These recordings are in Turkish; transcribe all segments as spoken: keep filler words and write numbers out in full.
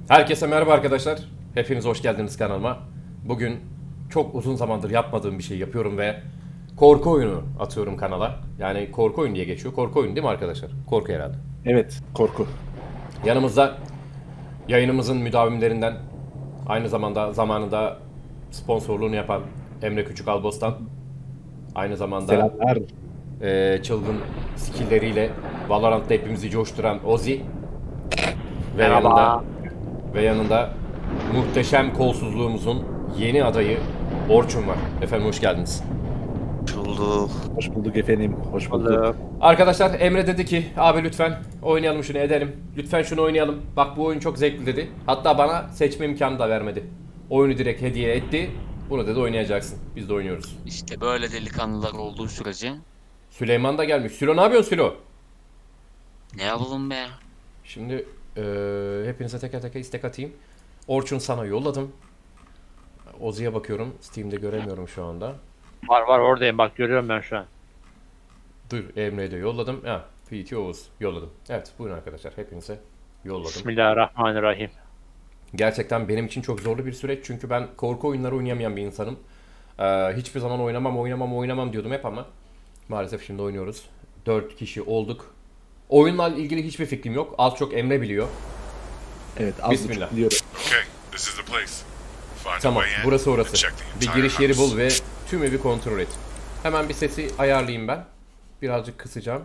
Herkese merhaba arkadaşlar. Hepiniz hoş geldiniz kanalıma. Bugün çok uzun zamandır yapmadığım bir şey yapıyorum ve korku oyunu atıyorum kanala. Yani korku oyunu diye geçiyor. Korku oyunu değil mi arkadaşlar? Korku herhalde. Evet, korku. Yanımızda yayınımızın müdavimlerinden, aynı zamanda zamanında sponsorluğunu yapan Emre Küçük Albostan, aynı zamanda Selamlar. e, çılgın skill'leriyle Valorant'ta hepimizi coşturan Ozi ve Merhaba. yanında ve yanında muhteşem kolsuzluğumuzun yeni adayı Orçun var. Efendim hoş geldiniz. Bulduk. Hoş bulduk efendim. Hoş bulduk. Arkadaşlar Emre dedi ki abi lütfen oynayalım şunu edelim. Lütfen şunu oynayalım. Bak bu oyun çok zevkli dedi. Hatta bana seçme imkanı da vermedi. Oyunu direkt hediye etti. Bunu dedi oynayacaksın. Biz de oynuyoruz. İşte böyle delikanlılar olduğu sürece Süleyman da gelmiş. Sülo ne yapıyorsun Sülo? ne yapalım be? Şimdi eee hepinize teker teker istek atayım. Orçun sana yolladım. Ozi'ye bakıyorum. Steam'de göremiyorum şu anda. Var var oradayım bak görüyorum ben şu an. Dur Emre'ye de yolladım. Ha, P T Oğuz yolladım. Evet buyurun arkadaşlar hepinize yolladım. Bismillahirrahmanirrahim. Gerçekten benim için çok zorlu bir süreç çünkü ben korku oyunları oynayamayan bir insanım. Ee, hiçbir zaman oynamam oynamam oynamam diyordum hep ama maalesef şimdi oynuyoruz. dört kişi olduk. Oyunla ilgili hiçbir fikrim yok. Az çok Emre biliyor. Evet, az Bismillah. buçuk biliyorum. Okay, this is the place. Find a Tamam way in burası and orası. check the Bir entire giriş yeri house. bul ve tüm evi kontrol et. Hemen bir sesi ayarlayayım ben. Birazcık kısacağım.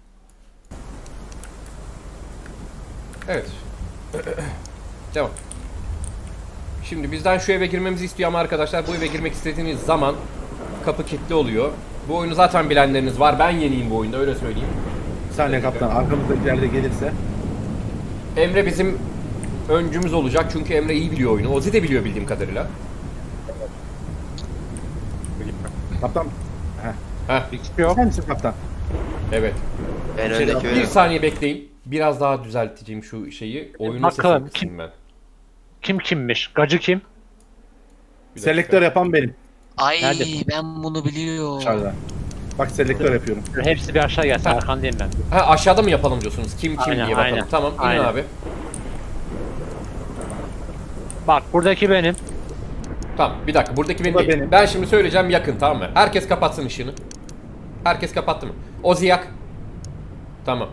Evet. Devam. Şimdi bizden şu eve girmemizi istiyor ama arkadaşlar bu eve girmek istediğiniz zaman kapı kilitli oluyor. Bu oyunu zaten bilenleriniz var. Ben yeniyim bu oyunda öyle söyleyeyim. Bir saniye kaptan, arkamızda bir yerde gelirse. Emre bizim öncümüz olacak çünkü Emre iyi biliyor oyunu. Ozi de biliyor bildiğim kadarıyla. Kaptan, heh. Heh, Bir kişi yok. Sen misin kaptan? evet. En Şimdi öndeki bir benim. saniye bekleyin. Biraz daha düzelteceğim şu şeyi. Oyunun Bakalım, sesini kim- kısayım ben. Kim kimmiş? Gacı kim? Bir dakika. Selektör yapan benim. Ay Nerede? ben bunu biliyorum. Dışarıda. Bak selektör yapıyorum. Hepsi bir aşağı gelsin. Arkandayım ben. Ha aşağıda mı yapalım diyorsunuz? Kim kim Aynen, diye bakalım. aynen. Tamam inin Aynen. abi. Bak buradaki benim. Tamam bir dakika buradaki benim Bu da değil. benim. Ben şimdi söyleyeceğim yakın tamam mı? Herkes kapatsın ışığını. Herkes kapattı mı? Ozi yak. Tamam.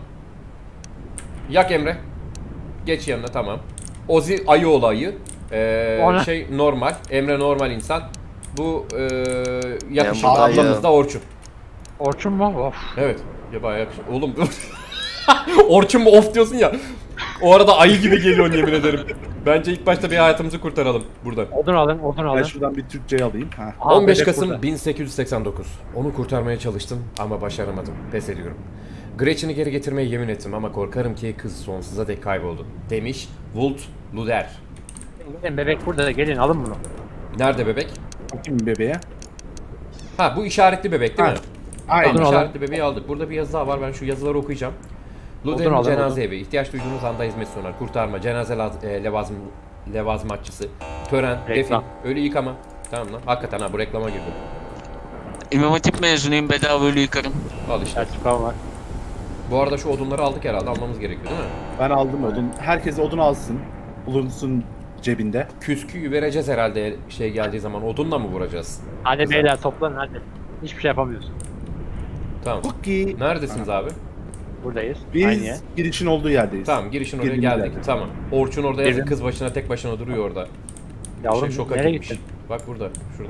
Yak Emre. Geç yanına tamam. Ozi ayı olayı. Ee, O ne? şey normal. Emre normal insan. Bu ee, yakışıklı Ben bu ayı. ablamız da Orçun. Orçun mu? Of. Evet. Ya bayağı yakışıklı. Oğlum Orçun mu of diyorsun ya. O arada ayı gibi geliyorsun yemin ederim. Bence ilk başta bir hayatımızı kurtaralım buradan. Odun alın, odun Ben alın. şuradan bir Türkçe alayım. Ha. Aha, on beş bebek Kasım burada. bin sekiz yüz seksen dokuz. Onu kurtarmaya çalıştım ama başaramadım. Pes ediyorum. Gretchen'i geri getirmeye yemin ettim ama korkarım ki kız sonsuza dek kayboldu. Demiş Wult Luder. Gelin bebek burada, gelin alın bunu. Nerede bebek? Bakayım bebeğe. Ha bu işaretli bebek değil Ha, mi? aynen. Tamam Odun işaretli bebeği aldık. Burada bir yazı daha var. Ben şu yazıları okuyacağım. Odun Luder'in alın, cenaze odun. evi. İhtiyaç duyduğunuz anda hizmet sunar. Kurtarma, cenaze laz- e, levazım, levazımatçısı, tören, defin, Reklam. ölü yıkama. Tamam lan. Hakikaten ha bu reklama girdim. İmam Hatip mezunuyum, bedava ölü yıkarım. Al işte. Sertifika var. Bu arada şu odunları aldık herhalde. Almamız gerekiyor değil mi? Ben aldım odun. Herkes odun alsın. Bulunsun cebinde. Küsküyü vereceğiz herhalde şey geldiği zaman. Odunla mı vuracağız? Hadi Güzel. beyler toplanın hadi. Hiçbir şey yapamıyorsun. Tamam. Cookie. Neredesiniz abi? Buradayız. Aynı yer. Biz girişin olduğu yerdeyiz. Tamam girişin oraya Girdiğimiz geldik. yerde. Tamam. Orçun orada yazık Gelin. kız başına tek başına duruyor orada. Yavrum şey şoka nereye girmiş. gittin? Bak burada, şurada.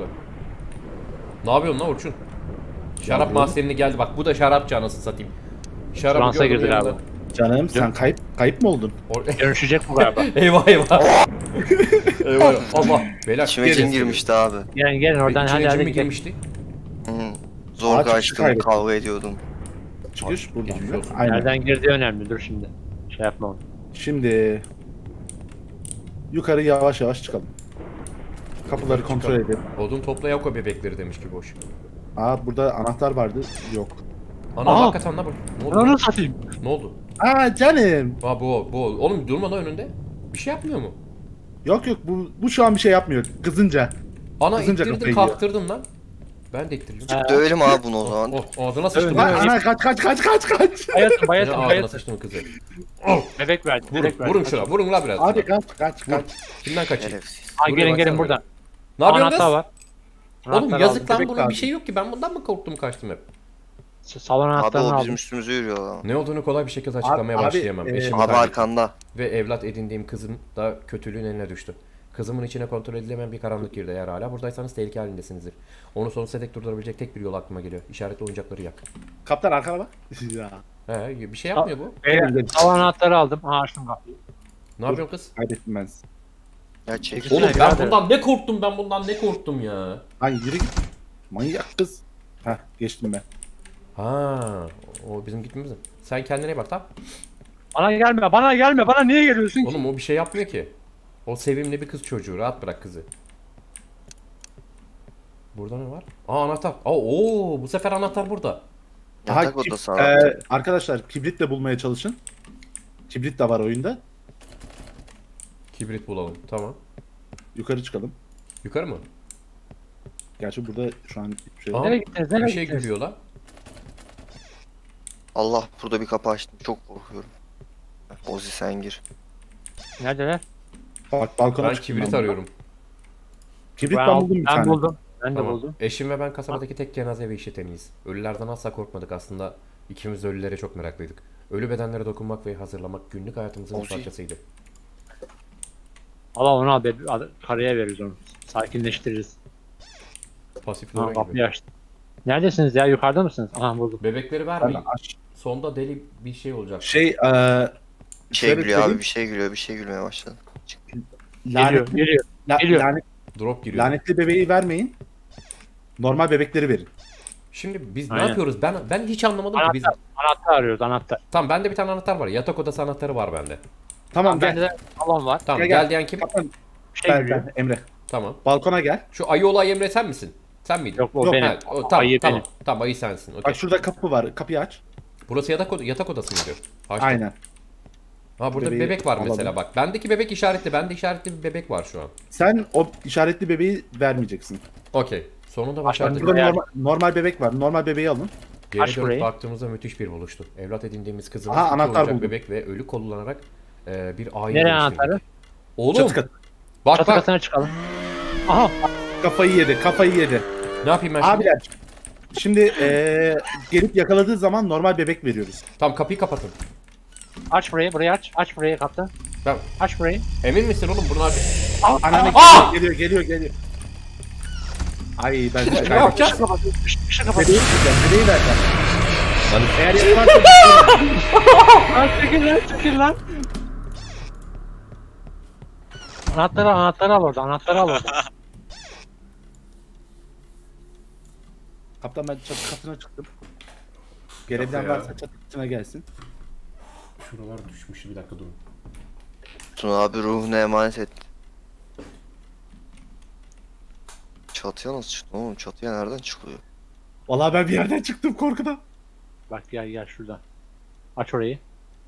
Ne yapıyorsun lan Orçun? Şarap yapıyorum? mahzenine geldi. Bak bu da şarapçı anasını satayım. Şarabı Fransa gördüm girdi yanında. abi. Canım sen kayıp kayıp mı oldun? Or- Dönüşecek bu galiba. eyvah eyvah. eyvah. Allah. Beyler İçime gelin. cin girmişti abi. Gelin gelin oradan İçine hadi cin hadi mi gidelim. girmişti? Hı. Zor Ağaç kaçtım, kaybettim. kavga ediyordum. Çıkış buradan. geçmiş da. olsun. Aynen. Nereden girdiği önemli dur şimdi. Şey yapma onu. Şimdi yukarı yavaş yavaş çıkalım. Kapıları Yukarı kontrol çıkalım. edelim. Odun topla yok o bebekleri demiş ki boş. Aa burada anahtar vardı. Yok. Ana Aha. hakikaten ne bu? Ne oldu? Onu satayım. Ne oldu? Aa canım. Aa bu o, bu o. Oğlum durma lan önünde. Bir şey yapmıyor mu? Yok yok bu bu şu an bir şey yapmıyor. Kızınca. Ana Kızınca ittirdin kafayı yiyor. kalktırdın lan. Ben de ittireceğim. Ha. Dövelim abi bunu o zaman. Oh, ağzına sıçtım. Lan ya. ana kaç kaç kaç kaç kaç. Bayatın Ya bayatın ağzına bayatın. sıçtım kızı. Bebek verdi. Vurun, Bebek verdi. vurun şuna, vurun la biraz. Abi şuna. kaç kaç kaç. Kimden kaçayım? Şerefsiz. Ha Buraya gelin gelin baksana buradan. Ne yapıyorsun Anahtar kız? var. Oğlum Anahtar yazık aldım. lan Bebek bunun bir lazım. şey yok ki. Ben bundan mı korktum kaçtım hep? Salon Abi anahtarını o bizim aldım. üstümüze yürüyor lan. Ne olduğunu kolay bir şekilde açıklamaya Abi, başlayamam. e, Eşimi Abi kaybettim. arkanda. Ve evlat edindiğim kızım da kötülüğün eline düştü. Kızımın içine kontrol edilemeyen bir karanlık girdi. Eğer hala buradaysanız tehlike halindesinizdir. Onu sonsuza dek durdurabilecek tek bir yol aklıma geliyor. İşaretli oyuncakları yak. Kaptan arkana bak. Ya. He, bir şey yapmıyor bu. Beyler, salon anahtarı aldım. Ha açtım kapıyı. Ne yapıyorsun kız? Kaybettim ben. Ya çek. Oğlum ben birader. bundan ne korktum ben bundan ne korktum ya. Ay yürü git. Manyak kız. Heh geçtim ben. Ha, o bizim gitmemiz. Sen kendine bak tamam. Bana gelme, bana gelme. Bana niye geliyorsun ki? Oğlum o bir şey yapmıyor ki. O sevimli bir kız çocuğu. Rahat bırak kızı. Burada ne var? Aa anahtar. Aa, oo bu sefer anahtar burada. Yatak kib- odası e, abi. arkadaşlar kibrit de bulmaya çalışın. Kibrit de var oyunda. Kibrit bulalım. Tamam. Yukarı çıkalım. Yukarı mı? Gerçi burada şu an hiçbir şey Aa, yok. Nereye gittiniz? Nereye bir şey gittiniz? gülüyor lan. Allah burada bir kapı açtım. Çok korkuyorum. Ozi sen gir. Neredeler? Bak balkona Ben çıktım kibrit ben. arıyorum. Kibrit Ben, ben buldum bir ben tane. buldum. Ben de Tamam. buldum. Eşim ve ben kasabadaki tek cenaze ve işleteniyiz. Ölülerden asla korkmadık aslında. İkimiz de ölülere çok meraklıydık. Ölü bedenlere dokunmak ve hazırlamak günlük hayatımızın bir Ozi. parçasıydı. Allah onu al, be- al- karıya veririz onu. Sakinleştiririz. Pasif Ha, Nora gibi. kapıyı açtım. Neredesiniz ya? Yukarıda mısınız? Aha buldum. Bebekleri Ben vermeyin. aç. Sonda deli bir şey olacak. Şey eee Bir şey şöyle gülüyor abi söyleyeyim. bir şey gülüyor bir şey gülmeye başladı. Geliyor, lanetli, geliyor. la- geliyor. lanet- Drop giriyor. lanetli bebeği vermeyin. Normal bebekleri verin. Şimdi biz ne Aynen. yapıyoruz? Ben ben hiç anlamadım ki biz. Anahtar, anahtar arıyoruz, anahtar. Tamam bende bir tane anahtar var. Yatak odası anahtarı var bende. Tamam Bende gel. de salon var. Tamam Gel, gel, gel. diyen kim? Kaptan Bir şey ben, geliyor. ben Emre. Tamam. Balkona gel. Şu ayı olay Emre sen misin? Sen miydin? Yok o Yok, benim. Ha, o, tamam, Ayı tamam. benim. Tamam ayı sensin. Okey. Bak şurada kapı var. Kapıyı aç. Burası yatak, oda- yatak odası mıydı? Açtım. Aynen. Ha burada bir Bebeği bebek var alalım. mesela bak. Bendeki bebek işaretli. Bende işaretli bir bebek var şu an. Sen o işaretli bebeği vermeyeceksin. Okey. Sonunda başardık. Burada Yani- normal, normal bebek var. Normal bebeği alın. Geri Aç dönüp burayı. baktığımızda müthiş bir buluştu. Evlat edindiğimiz kızımız Aha, iki anahtar oyuncak buldum. bebek ve ölü kullanarak e, bir aile Nereye geliştirdik. anahtarı? Oğlum Çatı katı. bak Çatı bak. katına çıkalım. Aha. Kafayı yedi. Kafayı yedi. Ne yapayım ben şimdi? Abiler. Şimdi eee gelip yakaladığı zaman normal bebek veriyoruz. Tamam kapıyı kapatın. Aç burayı, burayı aç. Aç burayı kaptan. Tamam. Aç burayı. Emin misin oğlum bunlar? Ananı Aa! geliyor, geliyor, geliyor, geliyor. Ay ben size Ne kaybettim. yapacağız? Işık kapat. Işık, ışık kapat. Bebeği vereceğim, bebeği vereceğim. Lan Eğer yakalarsa Lan çekil lan, çekil lan. Anahtarı, anahtarı al orada, anahtarı al orada. Kaptan ben çatı katına çıktım. Gelebilen ya. varsa çatı katına gelsin. şuralar düşmüş bir dakika durun. Tuna abi ruhuna emanet et. Çatıya nasıl çıktın oğlum? Çatıya nereden çıkılıyor? Vallahi ben bir yerden çıktım korkudan. Bak gel gel şuradan. Aç orayı.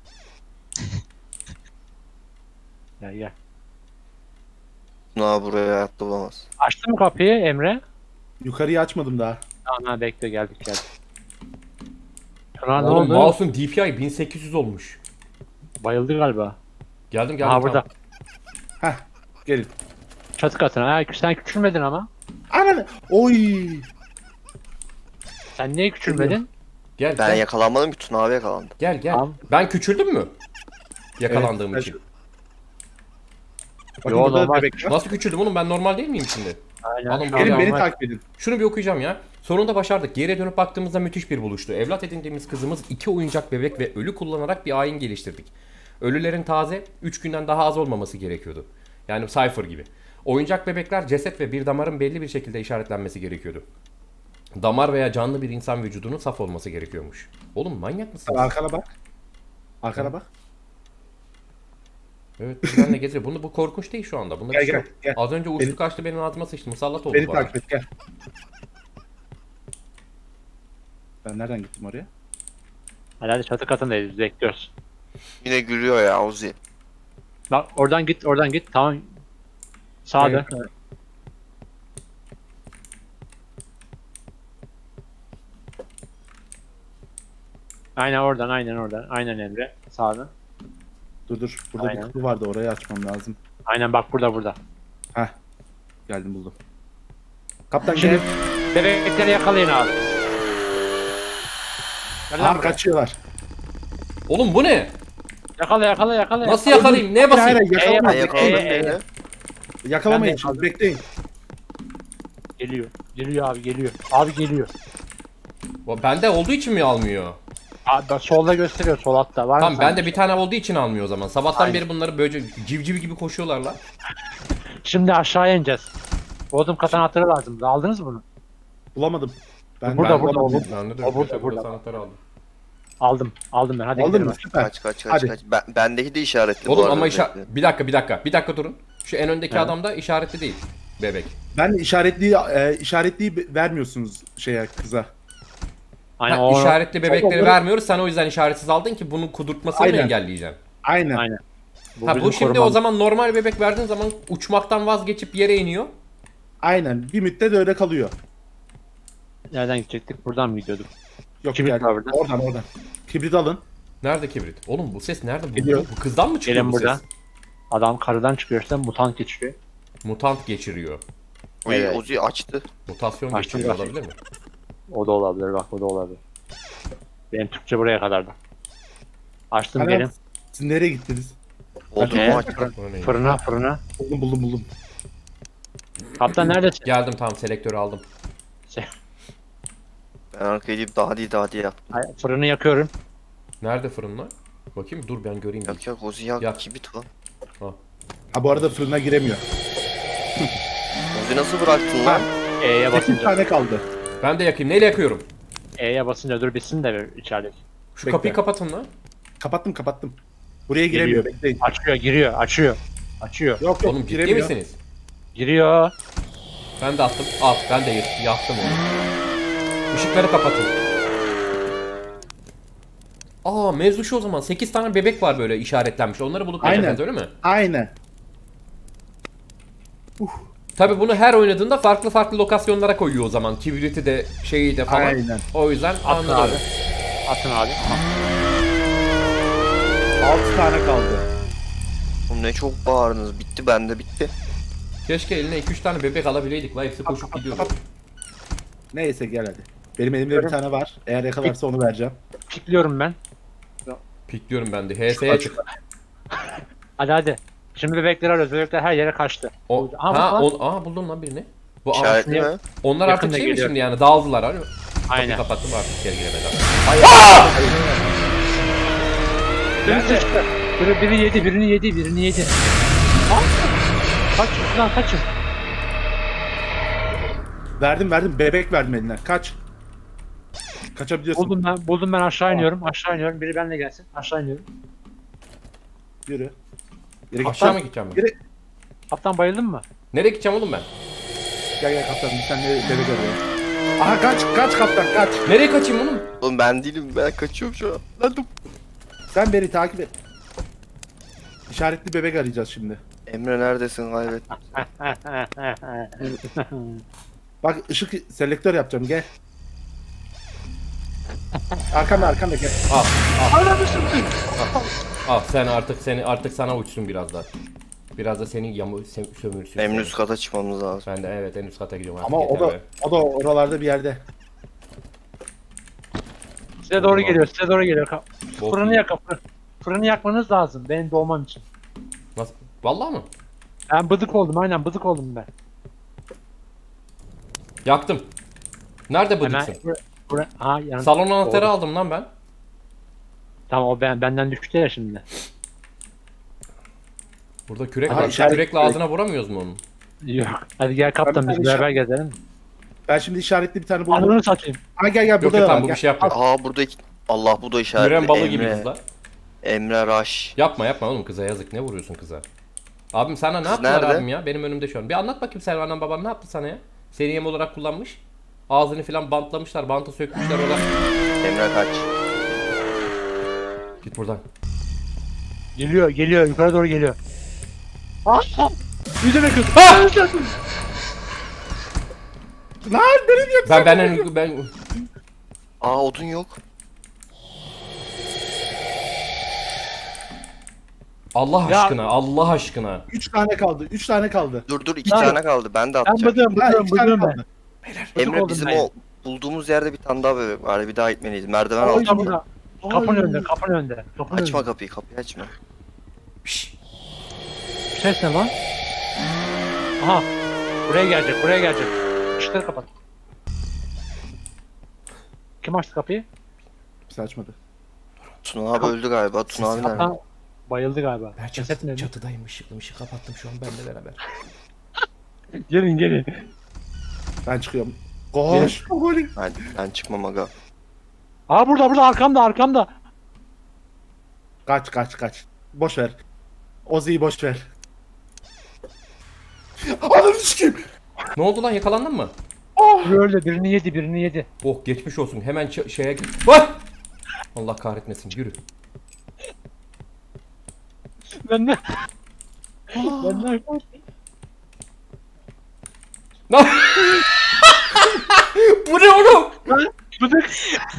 Gel gel. Tuna abi buraya hayatta bulamaz. Açtın mı kapıyı Emre? Yukarıyı açmadım daha. Tamam ha, bekle geldik geldik. Tuna ne Oğlum oldu? mouse'un D P I bin sekiz yüz olmuş. Bayıldı galiba. Geldim geldim. Aha burada. tamam. Heh. Gelin. Çatı katına. Ha, sen küçülmedin ama. Ananı. Oy. Sen niye küçülmedin? Gel Ben gel. yakalanmadım ki Tuna abi yakalandı. Gel gel. Tamam. Ben küçüldüm mü? Yakalandığım Evet, için. Bakın Yo, burada normal. bebek var. Nasıl küçüldüm oğlum ben normal değil miyim şimdi? Aynen. Alın şu bu an Gelin beni normal. takip edin. Şunu bir okuyacağım ya. Sonunda başardık. Geriye dönüp baktığımızda müthiş bir buluştu. Evlat edindiğimiz kızımız iki oyuncak bebek ve ölü kullanarak bir ayin geliştirdik. Ölülerin taze üç günden daha az olmaması gerekiyordu. Yani Cypher gibi. Oyuncak bebekler ceset ve bir damarın belli bir şekilde işaretlenmesi gerekiyordu. Damar veya canlı bir insan vücudunun saf olması gerekiyormuş. Oğlum manyak mısınız? Arkana bak. Arkana bak. Evet benle geziyor. Bunu bu korkunç değil şu anda. Bunda Gel, bir şey gel, yok. gel. Az önce uçtu Beni- kaçtı benim altıma sıçtı. Musallat oldu Beni bana. takip et gel. Ben nereden gittim oraya? Hadi hadi çatı katındayız. Bekliyoruz. Yine gülüyor ya Ozi. Bak oradan git, oradan git. Tamam. Sağa dön. Aynen oradan, aynen oradan. Aynen Emre. Sağdan. Dur dur. Burada Aynen. bir kutu vardı. Orayı açmam lazım. Aynen bak burada burada. Heh. Geldim buldum. Kaptan Şimdi gel. bebekleri yakalayın abi. Gel lan Aa, buraya. kaçıyorlar. Oğlum bu ne? Yakala yakala yakala. Nasıl yakalayayım? Neye Hayır, hayır, basayım? yakalama, Ben yakalama. yakaladım Ee, beni. Yakalamayın Ben de şimdi. Bekleyin. Geliyor. Geliyor abi geliyor. Abi geliyor. O bende olduğu için mi almıyor? Abi bak solda gösteriyor sol altta. Var mı Tamam sende? bende bir tane olduğu için almıyor o zaman. Sabahtan Aynen. beri bunları böyle civciv gibi koşuyorlar lan. Şimdi aşağıya ineceğiz. Bodrum katan anahtarı lazım. Aldınız mı bunu? Bulamadım. Ben Burada, ben burada, bulamadım. burada. Ben de O burada, burada, burada. sanatları aldım. Aldım. Aldım ben. Hadi Aldın gidelim. mı? Süper. Kaç kaç kaç Hadi. kaç. Ben, bendeki de işaretli bu Oğlum arada. ama işa... bebekte. Bir dakika bir dakika. Bir dakika durun. Şu en öndeki Evet. adamda işaretli değil. Bebek. Ben işaretliyi e, işaretliyi vermiyorsunuz şeye kıza. Aynen Ha, o. işaretli bebekleri Onları- vermiyoruz. Sen o yüzden işaretsiz aldın ki bunun kudurtmasını Aynen. engelleyeceksin. Aynen. Aynen. Bu Ha bizim bu şimdi korumamız. o zaman normal bebek verdiğin zaman uçmaktan vazgeçip yere iniyor. Aynen. Bir müddet öyle kalıyor. Nereden gidecektik? Buradan mı gidiyorduk? Yok Kibrit yani. var burada. Oradan oradan. Kibrit alın. Nerede kibrit? Oğlum bu ses nerede? Bu, Geliyor. bu kızdan mı çıkıyor Gelin bu buradan. ses? Adam karıdan çıkıyor işte mutant geçiriyor. Mutant geçiriyor. Oy, Evet. Ozi açtı. Mutasyon Açtım geçiriyor zaten. olabilir mi? O da olabilir bak o da olabilir. Benim Türkçe buraya kadardı. Açtım Ana, gelin. Siz nereye gittiniz? Bodrumu Ne? açtı. O neymiş? Fırına fırına. Buldum buldum buldum. Kaptan neredesin? Geldim tamam selektörü aldım. Ben arkaya gidip daha değil daha diye yaptım. Ay, fırını yakıyorum. Nerede fırınlar? Bakayım dur ben göreyim. bir. Yak yak Ozi yak. Yak. Kibrit var. Ha bu arada fırına giremiyor. Ozi nasıl bıraktın lan? E'ye sekiz basınca. tane kaldı. Ben de yakayım. Neyle yakıyorum? E'ye basınca dur bitsin de bir içeride. Şu Bekle. kapıyı kapatın lan. Kapattım kapattım. Buraya giremiyor. Geliyor. Bekleyin. Açıyor giriyor açıyor. Açıyor. Yok yok Oğlum ciddi giremiyor. misiniz? Giriyor. Ben de attım. Al ben de yak- yaktım onu. Işıkları kapatın. Aa mevzu şu o zaman. sekiz tane bebek var böyle işaretlenmiş. Onları bulup Aynen. yapacağız öyle mi? Aynen. Tabi bunu her oynadığında farklı farklı lokasyonlara koyuyor o zaman. Kibriti de şeyi de falan. Aynen. O yüzden Atın anladım. abi. Atın abi. altı tane kaldı. Oğlum ne çok bağırdınız. Bitti bende bitti. Keşke eline iki üç tane bebek alabileydik. La hepsi koşup gidiyordu. Neyse gel hadi. Benim elimde bir tane var. Eğer yakalarsa onu vereceğim. Pikliyorum ben. Pikliyorum ben de. H S'ye çık. Hadi hadi. Şimdi bebekleri arıyoruz. Bebekler her yere kaçtı. O, Aha, ha, bak. on, aa buldum lan birini. Bu aa, İşaretli şimdi- mi? onlar artık Yakında şey mi geliyor. şimdi yani dağıldılar hani. Kapıyı Aynen. kapattım artık geri giremeden. Birisi çıktı. Biri, biri yedi, birini yedi, birini yedi. Aa! Kaçın lan kaçın. Verdim verdim. Bebek verdim eline. Kaç. Kaçabiliyorsun. Buldum ben, buldum ben aşağı iniyorum, aşağı iniyorum. Biri benimle gelsin, aşağı iniyorum. Yürü. Yürü Aşağı mı git. gideceğim ben? Yürü. Kaptan bayıldın mı? Nereye gideceğim oğlum ben? Gel gel kaptan. Bir tane bebek arıyorum. Aha kaç kaç kaptan kaç. Nereye kaçayım oğlum? Oğlum ben değilim. Ben kaçıyorum şu an. Lan dur. Sen beni takip et. İşaretli bebek arayacağız şimdi. Emre neredesin kaybet. Bak ışık selektör yapacağım gel. Arkanda arkanda gel. Al. Al sen artık seni artık sana uçsun biraz da. Biraz da senin yamu se- sömürsün. Emre seni. üst kata çıkmamız lazım. Ben de evet en üst kata gidiyorum artık. Ama o yeter da be. o da oralarda bir yerde. Size doğru geliyor, size doğru geliyor. Ka- Bok Fırını gibi. yakın. fır- Fırını yakmanız lazım benim doğmam için. Nasıl? Vallahi mı? Ben bıdık oldum, aynen bıdık oldum ben. Yaktım. Nerede Hemen bıdıksın? bura, bura, ha yani. Salon anahtarı Doğru. aldım lan ben. Tamam o ben benden düştü ya şimdi. Burada kürek Aha, var. Şu işaret- kürekle ağzına vuramıyoruz mu onun? Yok. Hadi gel kaptan Ben- biz ben beraber gezelim. Ben şimdi işaretli bir tane buldum. Anını satayım. Ha gel gel Yok burada yok da var. tamam bu Gel. bir şey yapma. Aa burada iki... Allah bu da işaretli. Müren balı Emre. gibiyiz la. Emre Raş. Yapma yapma oğlum kıza yazık. Ne vuruyorsun kıza? Abim sana ne Kız yaptılar nerede? abim ya? Benim önümde şu an. Bir anlat bakayım Selvan'dan baban ne yaptı sana ya? Seni yem olarak kullanmış. Ağzını filan bantlamışlar. Bantı sökmüşler orada. Emre kaç. Git buradan. Geliyor, geliyor, yukarı doğru geliyor. Aa! Yüzüme kız. Lan benim yok. Ben ben ben Aa odun yok. Allah Ya- aşkına, Allah aşkına. Üç tane kaldı. Üç tane kaldı. Dur dur iki Ha. tane kaldı. Ben de Ben atacağım. bıdığım Ha, bıdığım iki tane bıdığım ben. kaldı. Emre oldum bizim ben. o bulduğumuz yerde bir tane daha bebek var. Bir daha gitmeliyiz. Merdiven Orada altında. burada. Kapının önünde kapının önünde. Kapının Açma önünde. kapıyı kapıyı açma. Şşş. Ses ne lan? Aha. Buraya gelecek buraya gelecek. Işıkları kapat. Kim açtı kapıyı? Kimse açmadı. Tuna abi öldü galiba. Tuna abi nerede? Hatta bayıldı galiba. Ben Ceset çatı, nerede? çatıdayım, ışıklı ışık kapattım şu an benimle beraber. Gelin gelin. Ben çıkıyorum. Koş. Golü. Hadi ben çıkmam aga. Aa burada burada arkamda arkamda. Kaç kaç kaç. Boş ver. Ozi'yi boş ver. Ananı sikeyim. Ne oldu lan, yakalandın mı? Biri öldü birini yedi birini yedi. Oh geçmiş olsun, hemen ç- şeye... Vay! Allah kahretmesin, yürü. Ben ne? Ben ne? Bu ne oğlum? Bıdık.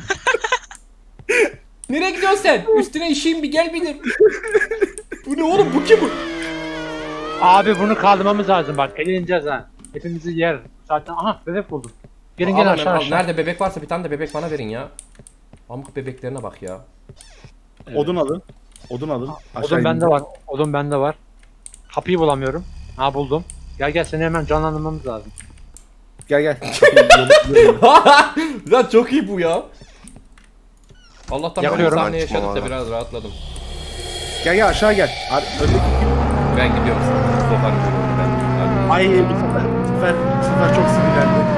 Nereye gidiyorsun sen? Üstüne işeyim bir gel benim. Bu ne oğlum, bu kim bu? Abi bunu kaldırmamız lazım bak eğleneceğiz ha. Hepimizi yer. Zaten aha bebek buldum. Gelin gelin Al, aşağı al, aşağı. Nerede bebek varsa bir tane de bebek bana verin ya. Pamuk bebeklerine bak ya. Odun alın. Odun alın. Aşağı Odun bende inin. var. Odun bende var. Kapıyı bulamıyorum. Ha buldum. Gel gel seni hemen canlandırmamız lazım. Gel gel. Yolu- yolu- Lan çok iyi bu ya. Allah'tan ben bir Yakıyorum. saniye Açma yaşadık da bana. biraz rahatladım. Gel gel aşağı gel. Ar- Öndeki kim? Ben gidiyorum. Sofar ben. Ay bu sefer, bu sefer, bu sefer çok sinirlendim.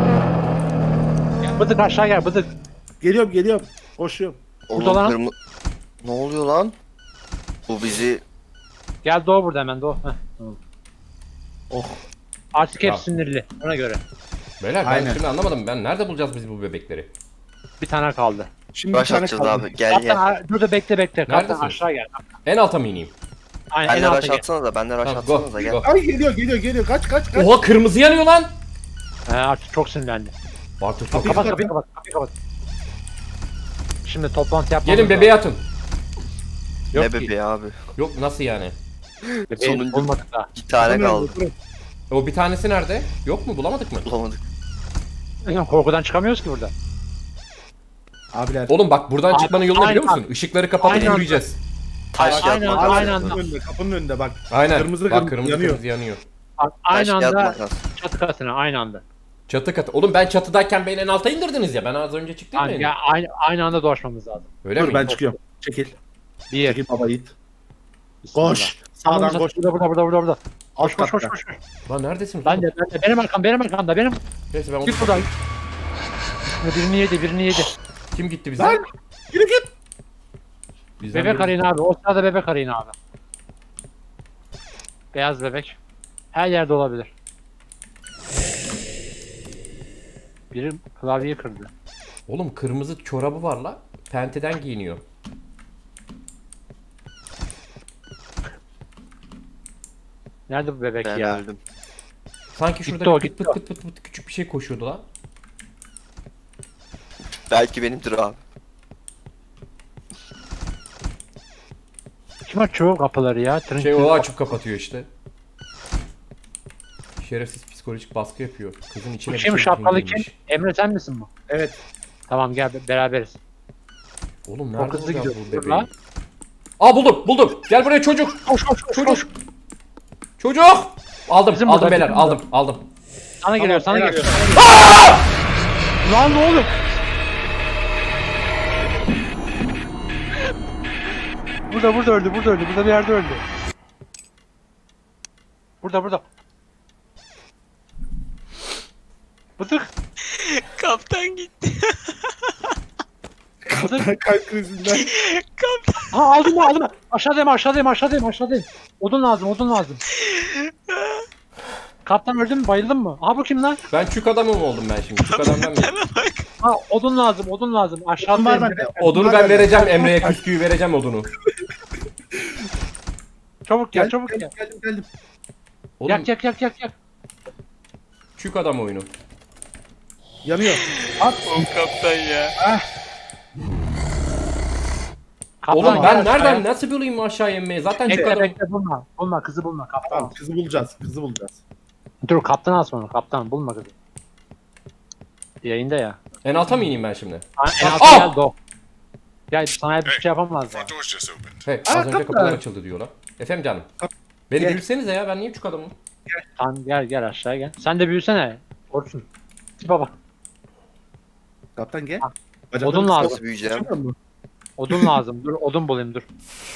Bıdık aşağı gel bıdık. Geliyorum geliyorum. Koşuyorum. Burada lan. Oğlum kırmı... Ne oluyor lan? Bu bizi... Gel doğu burada hemen doğu. Heh. Oh. Artık hep Tamam. sinirli ona göre. Beyler ben Aynen. şimdi anlamadım. Ben nerede bulacağız biz bu bebekleri? Bir tane kaldı. Şimdi bir Baş tane atacağız kaldı. abi. Gel Kaptan gel. a- dur da bekle bekle. Kaptan Neredesin? aşağı gel. En alta mı ineyim? Aynen en Benden alta rush gel. atsana da. Benden rush Tamam, go, atsana da gel. go. Ay geliyor geliyor geliyor. Kaç kaç kaç. Oha kırmızı yanıyor lan. He artık çok sinirlendi. Artık çok Kapıyı Kapat kapat. kapıyı kapat kapıyı kapat. Şimdi toplantı yapmamız Gelin bebeği atın. Yok Ne ki. bebeği abi? Yok nasıl yani? Bebeği Sonuncu- bulmadık daha. İki tane kaldı. O bir tanesi nerede? Yok mu, bulamadık mı? Bulamadık. Ya, korkudan çıkamıyoruz ki burada. Abiler. Oğlum bak buradan Abi, çıkmanın yolunu biliyor aynen. musun? Işıkları kapatıp Aynen. yürüyeceğiz. Taş Aynen, yapmak aynen. lazım. anda. Kapının önünde, kapının önünde bak. Aynen. Kırmızı bak kırmızı kırmızı yanıyor. kırmızı yanıyor. Bak, Taş aynı kağıt anda makas. çatı katına aynı anda. Çatı katı. Oğlum ben çatıdayken beni en alta indirdiniz ya. Ben az önce çıktım Yani, ya. ya, aynı, aynı anda dolaşmamız lazım. Öyle Dur mi? ben çıkıyorum. Çekil. Bir. Çekil baba yiğit. Bismillah. Koş. Sağdan koş. Burada burada burada burada. burada. Alt Koş koş katta. koş koş. Lan neredesiniz? Ben oğlum? de ben de benim arkam benim arkamda benim. Neyse ben onu... Git buradan. Birini yedi birini yedi. Kim gitti bizden? Lan! Yürü git. Bizden Bebek biri- arayın abi. O sırada bebek arayın abi. Beyaz bebek. Her yerde olabilir. Biri klavyeyi kırdı. Oğlum kırmızı çorabı var la. Penteden giyiniyor. Nerede bu bebek Ben ya? öldüm. Sanki şurada Gitti o, pıt gitti pıt o. pıt pıt pıt küçük bir şey koşuyordu lan. Belki benimdir abi. Kim açıyor kapıları ya? Tırın Şey o açıp kapatıyor işte. Şerefsiz psikolojik baskı yapıyor. Kızın içine Bu bir kim şey şapkalı kim? girmiş. Emre sen misin bu? Evet. Tamam gel be- beraberiz. Oğlum O nerede kızı bulacağız gidiyor. bu Dur bebeği? lan. Aa buldum buldum. Gel buraya çocuk. Koş koş koş koş. Çocuk. Çocuk. Aldım Bizim aldım burada, beyler bizim aldım aldım. Sana geliyor sana helal. geliyor. Lan ne oluyor? Burada burada öldü burada öldü burada bir yerde öldü. Burada burada. Bıdık. Kaptan gitti. Bıdık. Kalp krizinden. Ha aldım mı aldım mı? Aşağıdayım aşağıdayım aşağıdayım aşağıdayım. Odun lazım odun lazım. Kaptan öldü mü bayıldın mı? Aha bu kim lan? Ben çük adamı mı oldum ben şimdi? Çük adamdan mı? Ha odun lazım odun lazım. Odun var Aşağıdayım. bende. Odunu Odun ben var bende. vereceğim Emre'ye, küsküyü vereceğim odunu. Çabuk gel Gel, çabuk geldim, gel. geldim geldim. Oğlum Yak yak yak yak yak. çük adam oyunu. Yanıyor. Kaptan ya. Kaptan, Oğlum gel ben aşağıya. nereden nasıl bulayım aşağı inmeyi? Zaten Bekle çıkarım. bekle bulma. Bulma kızı bulma kaptan. Tamam kızı bulacağız. Kızı bulacağız. Dur kaptan al sonra kaptan bulma kızı. Yayında ya. En alta mı ineyim ben şimdi? Ha, En alta Ah! gel do. Gel sana bir şey yapamaz ya. Front door's just opened. Hey, Aa, az önce kaptan. kapılar açıldı diyorlar. Efendim canım. Kap- Beni Gel. büyütsenize ya, ben niye küçük adamım? Tamam gel gel aşağıya gel. Sen de büyüsene. Orçun. Tipe bak. Kaptan gel. Ha. Bacaklarını Odun kısa- lazım. Nasıl büyüyeceğim? Açamıyor musun? Odun lazım. Dur odun bulayım dur.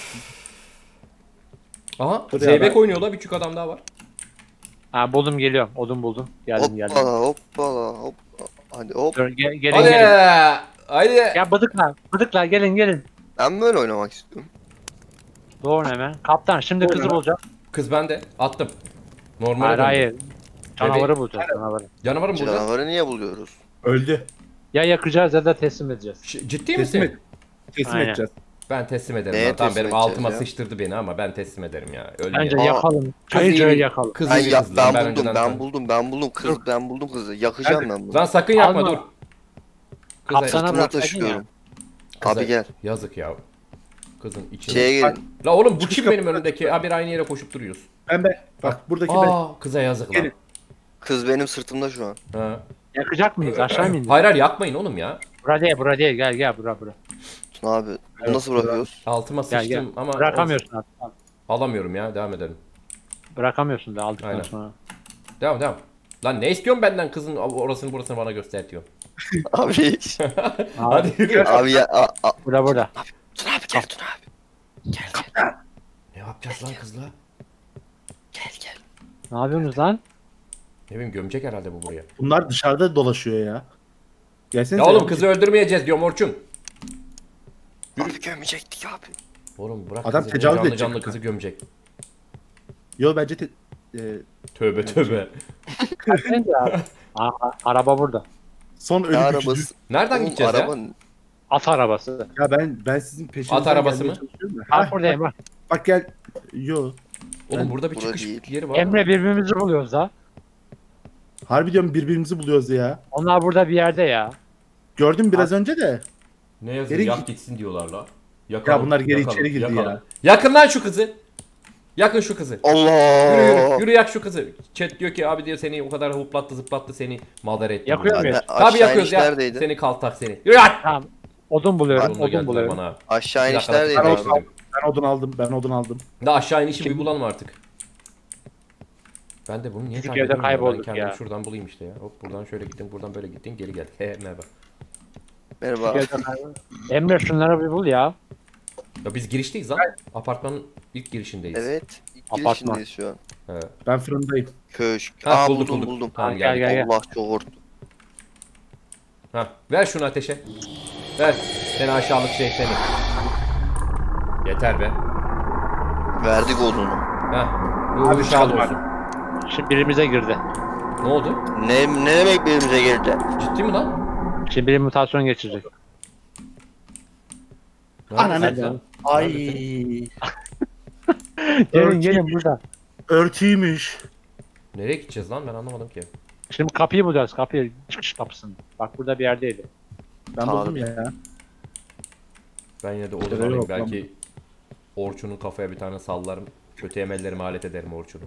Aha, Dur ya, Zeybek ben- oynuyorlar, bir küçük adam daha var. Ha buldum geliyorum. Odun buldum. Geldim geldim. Hoppala hoppala hoppala. Hadi hop. Dur gel, gelin Hadi, gelin. hadi. Ya bıdıklar. Bıdıklar gelin gelin. Ben böyle oynamak istiyorum. Doğru hemen. Kaptan şimdi Doğru. kızı bulacak. Kız bende, attım. Normal. Hayır hayır. Canavarı bulacağız canavarı. Canavarım burada. Canavarı niye buluyoruz? Öldü. Ya yakacağız ya da teslim edeceğiz. Ş- Ciddi Teslim misin? et. Teslim Aynen. edeceğiz. Ben teslim ederim. Neye lan. Tamam, teslim benim edeceğiz altıma ya? sıçtırdı beni ama ben teslim ederim ya. Bence Ölmeyeyim. Aa, yakalım. kız Hayır iyi öyle bir- yakalım. Kız Ben, iyi bir ya, kız lan, ben buldum önceden ben tanıdım. buldum ben buldum kız ben buldum kızı. Yakacağım ben bunu. Lan sakın yapma, Alma. dur. Kız Kaptana Sırtımda bıraksaydın ya. taşıyorum. Kıza- Abi gel. Yazık ya. Kızın içine. Şeye gelin. La oğlum bu Çıkış kim kapı- benim önümdeki? Ha, bir aynı yere koşup duruyoruz. Pembe. Bak buradaki ben. Aa, kıza yazık lan. Gelin. Kız benim sırtımda şu an. Ha. Yakacak mıyız? Aşağı mı indik? Hayır hayır, yakmayın oğlum ya. Bura değil bura değil. Gel gel bura bura. Tuna abi Evet, nasıl bırakıyoruz? Altıma Gel, sıçtım gel. ama Bırakamıyorsun artık. alamıyorum ya, devam edelim. Bırakamıyorsun da aldıktan Aynen. sonra. Devam devam. Lan ne istiyorsun benden, kızın orasını burasını bana göster diyor. Abi. Hadi yürü. abi ya. A, a. Burada burada. Tuna abi gel Tuna abi. Gel gel. Ne yapacağız lan kızla? Gel gel. Ne yapıyorsunuz lan? Ne bileyim, gömecek herhalde bu buraya. Bunlar dışarıda dolaşıyor ya. Gelsene. Ya oğlum kızı öldürmeyeceğiz diyorum Orçun. Abi gömecektik abi. Oğlum bırak Adam kızı, tecavüz canlı edecek. canlı kızı gömecek. Yo bence te... e, Tövbe tövbe. Sen de abi. A- a- araba burada. son Ne ölüm gücü. arabası? Nereden Oğlum, gideceğiz araba... ya? At arabası. Ya ben ben sizin peşinizden At arabası gelmeye mı? çalışıyorum da. Bak Ha, buradayım bak. bak gel. Yo. Oğlum Ben- burada bir Burada çıkış değil. yeri var. Emre birbirimizi buluyoruz ha. Harbi diyorum birbirimizi buluyoruz ya. Onlar burada bir yerde ya. Gördüm biraz önce de. Ne yazıyor? Geri Yak git. gitsin diyorlar la. Ya bunlar geri içeri girdi ya. Yakın lan şu kızı. Yakın şu kızı. Allah. Yürü yürü, yürü yak şu kızı. Chat diyor ki abi diyor seni o kadar hoplattı zıplattı seni madar etti. Yakıyor diyor. muyuz? Abi, Tabii aşağı yakıyoruz iniş ya. neredeydi? Seni kaltak seni. Yürü yak. Tamam. Odun buluyorum. Sonunda Odun geldiler buluyorum. bana. Aşağı Bir iniş dakika, neredeydi Ben ben abi? odun, aldım. ben odun aldım. Ben odun aldım. Da aşağı inişi bir bulalım artık. Ben de bunu niye Küçük takip yerde edemiyorum? Ben kaybolduk kendimi ya. şuradan bulayım işte ya. Hop buradan şöyle gittin, buradan böyle gittin, geri geldik. He merhaba. Merhaba. Emre şunları bir bul ya. Ya biz girişteyiz lan. Apartmanın ilk girişindeyiz. Evet. İlk Apartman. girişindeyiz şu an. Evet. Ben fırındayım. Köşk. Ha, Aa bulduk, buldum bulduk. buldum. Tamam, Gel, geldik. gel, gel. Allah çok korktum. Ha, ver şunu ateşe. Ver. Seni aşağılık şey seni. Yeter be. Verdik odunu. Ha. Ruhu Hadi şad çıkalım olsun. Şimdi birimize girdi. Ne oldu? Ne, ne demek birimize geldi? Ciddi mi lan? Şimdi biri mutasyon geçirecek. Neredesin Ananı- sen? Ay. Neredesin? Gelin gelin burada. Örtüymüş. Nereye gideceğiz lan, ben anlamadım ki. Şimdi kapıyı bulacağız. Kapıyı. Çıkış kapısını. Bak burada bir yerdeydi. Ben Abi. buldum ya. Ben yine de odun Evet, alayım, yok, belki Orçun'un kafaya bir tane sallarım. Kötü emellerime alet ederim Orçun'u.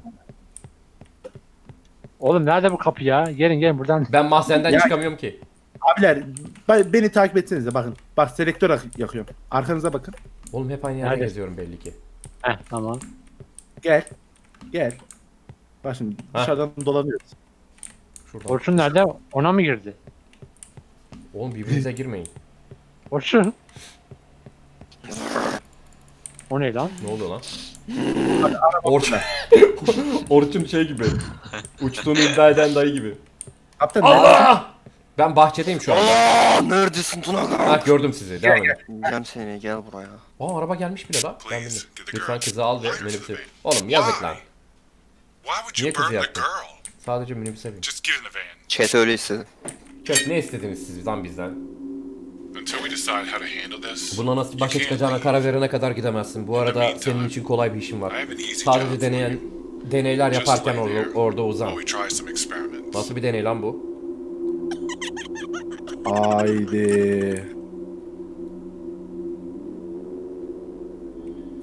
Oğlum nerede bu kapı ya? Gelin gelin buradan. Ben mahzenden Ya- çıkamıyorum ki. Abiler ben- beni takip etsenize bakın. Bak selektör yak- yakıyorum. Arkanıza bakın. Oğlum hep aynı yerde Nerede? geziyorum belli ki. Heh tamam. Gel. Gel. Bak şimdi Ha. dışarıdan dolanıyoruz. Şuradan. Orçun nerede? Ona mı girdi? Oğlum birbirinize girmeyin. Orçun. O ne lan? Ne oluyor lan? Orçun. Orçun şey gibi. Uçtuğunu iddia eden dayı gibi. Kaptan Allah! Ben bahçedeyim şu anda. Allah! Neredesin Tuna? Ha, gördüm sizi. Devam edin. Yiyeceğim seni gel buraya. Aa, araba gelmiş bile lan. Ben Please, bilmiyorum. get the Lütfen girl. kızı al ve Where's minibüse. the Oğlum yazık lan. Why would Niye you kızı burn the yaktın? girl? Sadece minibüse bin. Just get in the van Chat öyle istedi. Çok ne istediniz siz lan bizden? until we decide how to handle this. Buna nasıl başa You can't çıkacağına leave. karar verene kadar gidemezsin. Bu arada senin için kolay bir işim I var. have an easy Sadece job deneyen for you. deneyler Just yaparken lay orada, there orada uzan. while we try some experiments. Nasıl bir deney lan bu? Haydi.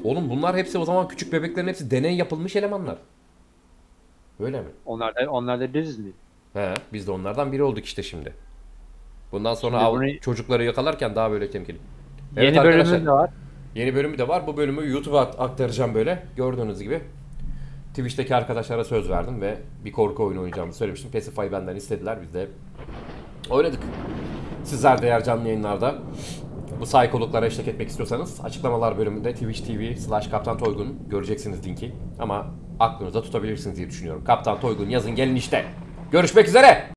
Oğlum bunlar hepsi o zaman küçük bebeklerin hepsi deney yapılmış elemanlar. Öyle mi? Onlar da, onlar da biziz mi? He, biz de onlardan biri olduk işte şimdi. Bundan sonra Şimdi av- bunu- çocukları yakalarken daha böyle temkinli. Evet Yeni arkadaşlar, bölümümüz de var. Yeni bölümü de var. Bu bölümü YouTube'a at- aktaracağım böyle. Gördüğünüz gibi. Twitch'teki arkadaşlara söz verdim ve bir korku oyunu oynayacağımı söylemiştim. Pacify benden istediler. Biz de oynadık. Sizler de eğer canlı yayınlarda bu psikologlara eşlik etmek istiyorsanız açıklamalar bölümünde Twitch T V slash Kaptan Toygun göreceksiniz linki. Ama aklınızda tutabilirsiniz diye düşünüyorum. Kaptan Toygun yazın gelin işte. Görüşmek üzere.